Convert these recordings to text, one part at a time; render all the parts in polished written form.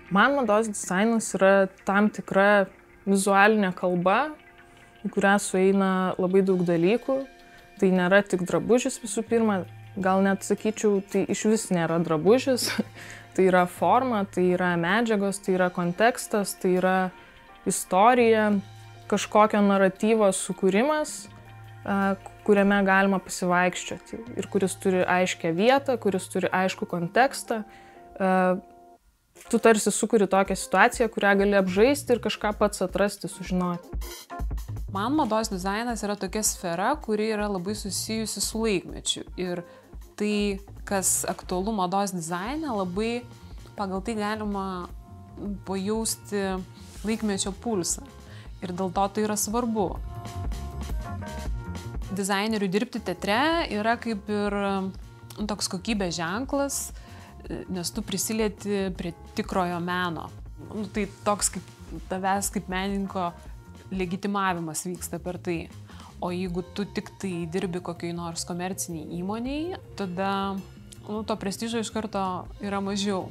Man mados dizainas yra tam tikra vizualinė kalba, į kurią sueina labai daug dalykų. Tai nėra tik drabužis visų pirma, gal net sakyčiau, tai iš vis nėra drabužis. Tai yra forma, tai yra medžiagos, tai yra kontekstas, tai yra istorija, kažkokio naratyvo sukūrimas, kuriame galima pasivaikščioti ir kuris turi aiškią vietą, kuris turi aiškų kontekstą. Tu tarsi sukuri tokią situaciją, kurią gali apžaisti ir kažką pats atrasti, sužinoti. Man mados dizainas yra tokia sfera, kuri yra labai susijusi su laikmečiu. Ir tai, kas aktualu mados dizaine, labai pagal tai galima pajausti laikmečio pulsą. Ir dėl to tai yra svarbu. Dizainerių dirbti teatre yra kaip ir toks kokybės ženklas, nes tu prisilieti prie tikrojo meno. Tai toks kaip tavęs kaip menininko legitimavimas vyksta per tai. O jeigu tu tik tai dirbi kokiai nors komerciniai įmoniai, tada to prestižo iš karto yra mažiau.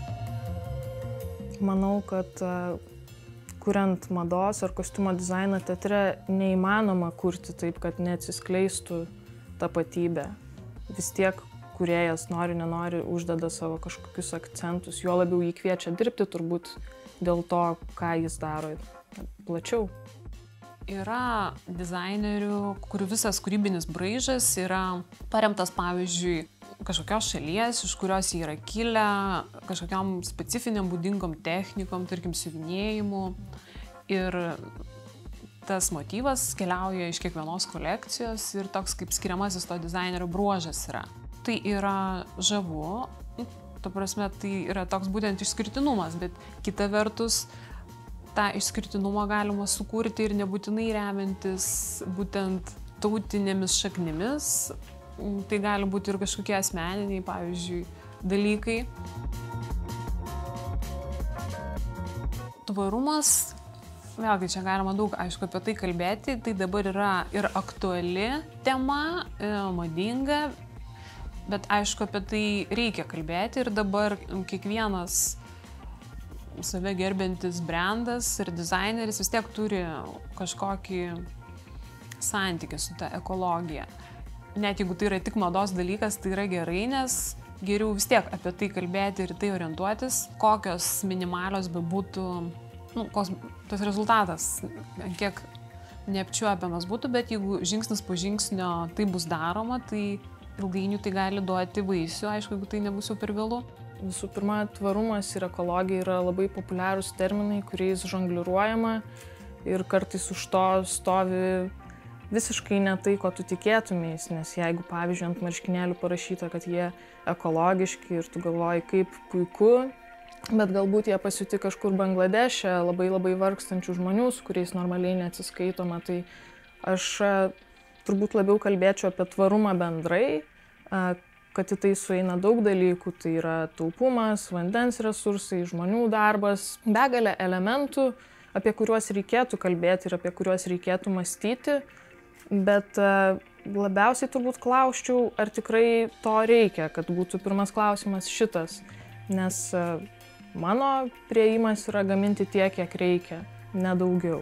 Manau, kad kuriant mados ar kostiumo dizainą teatre neįmanoma kurti taip, kad neatsiskleistų tapatybė. Vis tiek kūrėjas nenori uždeda savo kažkokius akcentus, juo labiau jį kviečia dirbti turbūt dėl to, ką jis daro plačiau. Yra dizainerių, kurių visas kūrybinis braižas yra paremtas, pavyzdžiui, kažkokios šalies, iš kurios jie yra kilę, kažkokiam specifiniam būdingom technikom, tarkim, siuvinėjimu. Ir tas motyvas keliauja iš kiekvienos kolekcijos ir toks kaip skiriamasis to dizainerio bruožas yra. Tai yra žavu, ta prasme, tai yra toks būtent išskirtinumas, bet kita vertus, tą išskirtinumą galima sukurti ir nebūtinai remiantis būtent tautinėmis šaknimis. Tai gali būti ir kažkokie asmeniniai, pavyzdžiui, dalykai. Tvarumas, vėlgi čia galima daug, aišku, apie tai kalbėti, tai dabar yra ir aktuali tema, madinga, bet aišku, apie tai reikia kalbėti ir dabar kiekvienas save gerbiantis brandas ir dizaineris vis tiek turi kažkokį santykį su ta ekologija. Net jeigu tai yra tik mados dalykas, tai yra gerai, nes geriau vis tiek apie tai kalbėti ir tai orientuotis, kokios minimalios bebūtų, koks tas rezultatas, kiek neapčiuopiamas būtų, bet jeigu žingsnis po žingsnio tai bus daroma, tai ilgainiui tai gali duoti vaisių, aišku, jeigu tai nebus jau per vėlu. Visų pirma, tvarumas ir ekologija yra labai populiarūs terminai, kuriais žongliruojama ir kartais už to stovi visiškai ne tai, ko tu tikėtumės, nes jeigu, pavyzdžiui, ant marškinėlių parašyta, kad jie ekologiški ir tu galvoji, kaip puiku, bet galbūt jie pasiūti kažkur Bangladeše, labai vargstančių žmonių, su kuriais normaliai neatsiskaitoma, tai aš turbūt labiau kalbėčiau apie tvarumą bendrai, kad į tai sueina daug dalykų, tai yra taupumas, vandens resursai, žmonių darbas, begalė elementų, apie kuriuos reikėtų kalbėti ir apie kuriuos reikėtų mąstyti, bet labiausiai turbūt klausčiau, ar tikrai to reikia, kad būtų pirmas klausimas šitas, nes mano priėjimas yra gaminti tiek, kiek reikia, ne daugiau.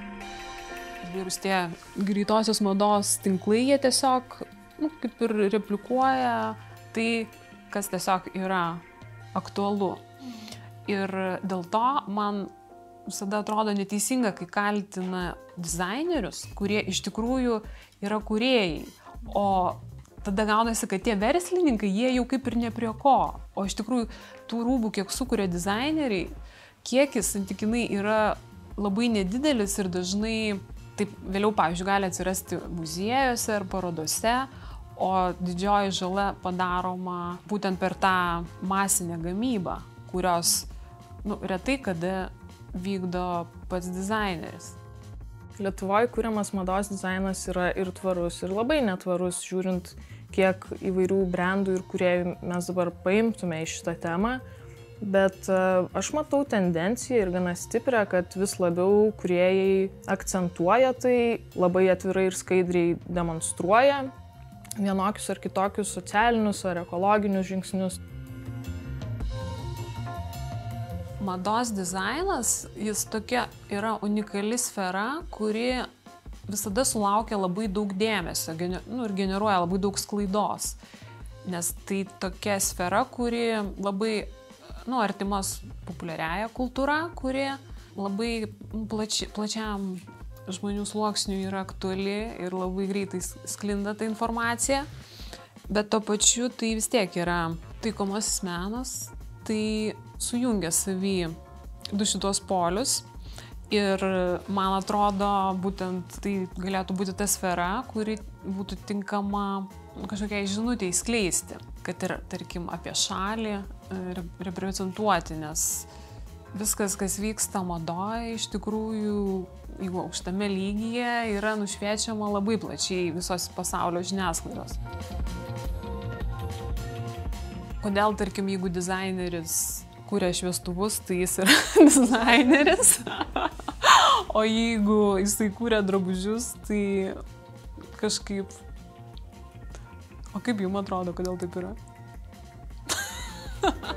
Įvairūs tie greitosios mados tinklai, jie tiesiog kaip ir replikuoja tai, kas tiesiog yra aktualu. Ir dėl to man visada atrodo neteisinga, kai kaltina dizainerius, kurie iš tikrųjų yra kūrėjai. O tada gaunasi, kad tie verslininkai, jie jau kaip ir ne prie ko. O iš tikrųjų tų rūbų, kiek sukuria dizaineriai, kiekis santykinai yra labai nedidelis ir dažnai taip vėliau, pavyzdžiui, gali atsirasti muziejuose ar parodose, o didžioji žala padaroma būtent per tą masinę gamybą, kurios retai kada vykdo pats dizaineris. Lietuvoje kuriamas mados dizainas yra ir tvarus, ir labai netvarus, žiūrint, kiek įvairių brandų ir kūrėjų mes dabar paimtume į šitą temą. Bet aš matau tendenciją ir gana stiprią, kad vis labiau kūrėjai akcentuoja tai, labai atvirai ir skaidriai demonstruoja vienokius ar kitokius socialinius ar ekologinius žingsnius. Mados dizainas, jis tokia yra unikali sfera, kuri visada sulaukia labai daug dėmesio ir generuoja labai daug sklaidos. Nes tai tokia sfera, kuri labai artimas populiariaja kultūra, kuri labai plačiam žmonių sluoksniui yra aktuali ir labai greitai sklinda ta informacija. Bet to pačiu tai vis tiek yra taikomasis menas, tai sujungia savy du šitos polius. Ir man atrodo, būtent tai galėtų būti ta sfera, kuri būtų tinkama kažkokiai žinutei skleisti, kad ir, tarkim, apie šalį reprezentuoti, nes viskas, kas vyksta madoje, iš tikrųjų, jeigu aukštame lygyje, yra nušviečiama labai plačiai visos pasaulio žiniasklaidos. Kodėl, tarkim, jeigu dizaineris kuria šviestuvus, tai jis yra dizaineris, o jeigu jisai kuria drabužius, tai kažkaip... O kaip jums atrodo, kodėl taip yra?